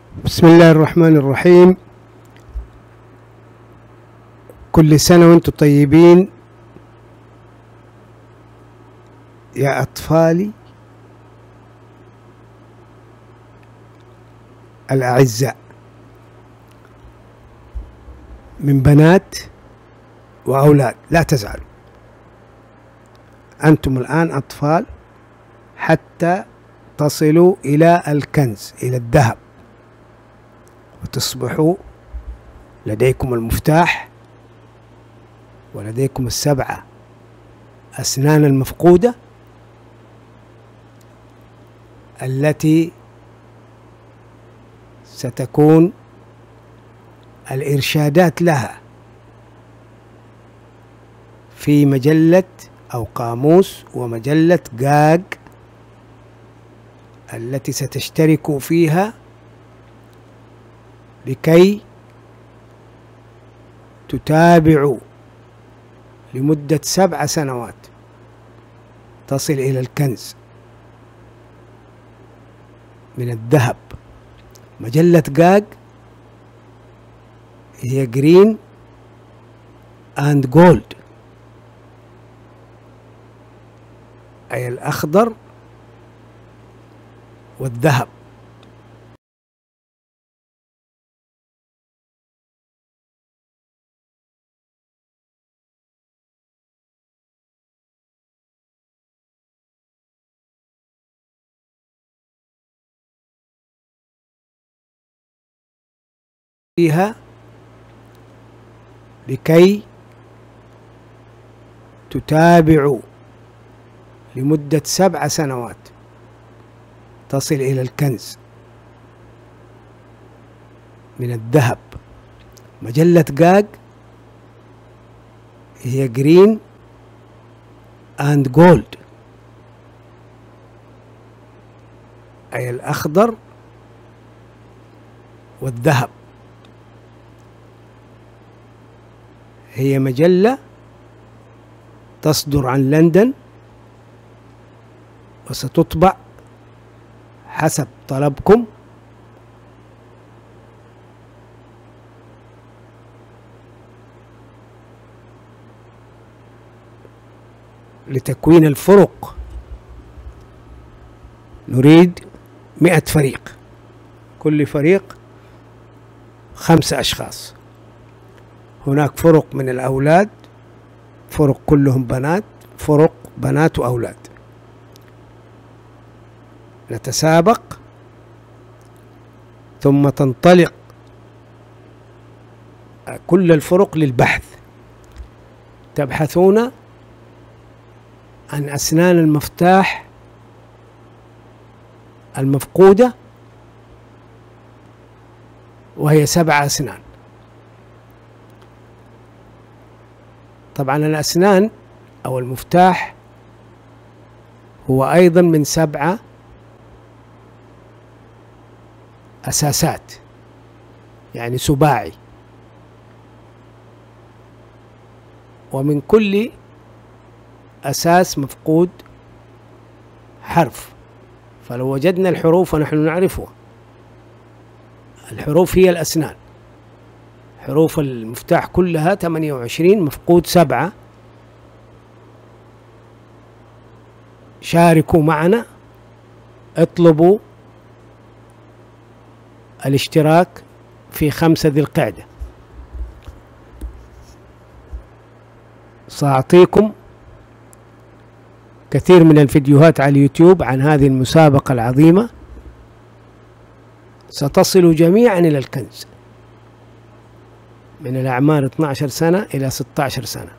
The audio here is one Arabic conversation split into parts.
بسم الله الرحمن الرحيم. كل سنة وانتم طيبين يا أطفالي الأعزاء، من بنات وأولاد. لا تزعلوا، أنتم الآن أطفال حتى تصلوا إلى الكنز، إلى الذهب، وتصبحوا لديكم المفتاح ولديكم السبعة أسنان المفقودة التي ستكون الإرشادات لها في مجلة أو قاموس ومجلة جاج التي ستشتركوا فيها لكي تتابعوا لمدة 7 سنوات تصل إلى الكنز من الذهب. مجلة جاج هي جرين اند جولد، أي الأخضر والذهب. فيها لكي تتابعوا لمدة 7 سنوات تصل إلى الكنز من الذهب. مجلة جاج هي جرين اند جولد، أي الأخضر والذهب. هي مجلة تصدر عن لندن وستطبع حسب طلبكم لتكوين الفرق. نريد 100 فريق، كل فريق 5 أشخاص. هناك فرق من الأولاد، فرق كلهم بنات، فرق بنات وأولاد. نتسابق ثم تنطلق كل الفرق للبحث. تبحثون عن أسنان المفتاح المفقودة، وهي 7 أسنان. طبعا الأسنان أو المفتاح هو أيضا من 7 أساسات، يعني سباعي، ومن كل أساس مفقود حرف. فلو وجدنا الحروف ونحن نعرفها، الحروف هي الأسنان. حروف المفتاح كلها 28، مفقود 7. شاركوا معنا، اطلبوا الاشتراك في 5 ذي القعدة. سأعطيكم كثير من الفيديوهات على اليوتيوب عن هذه المسابقة العظيمة. ستصلوا جميعا إلى الكنز من الأعمار 12 سنة إلى 16 سنة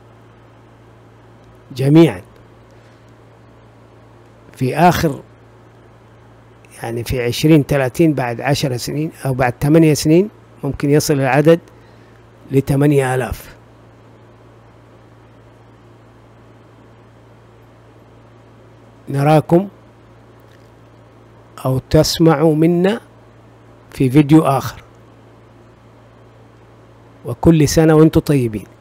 جميعا. في آخر يعني في 20-30 بعد 10 سنين أو بعد 8 سنين ممكن يصل العدد ل8000. نراكم أو تسمعوا منا في فيديو آخر، وكل سنة وانتم طيبين.